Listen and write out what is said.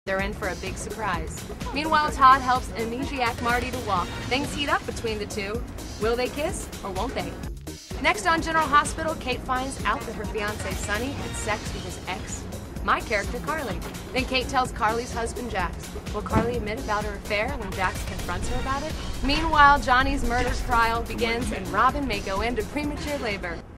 They're in for a big surprise. Meanwhile, Todd helps amnesiac Marty to walk. Things heat up between the two. Will they kiss or won't they? Next on General Hospital, Kate finds out that her fiancé Sonny had sex with his ex, my character Carly. Then Kate tells Carly's husband Jax. Will Carly admit about her affair when Jax confronts her about it? Meanwhile, Johnny's murder trial begins and Robin may go into premature labor.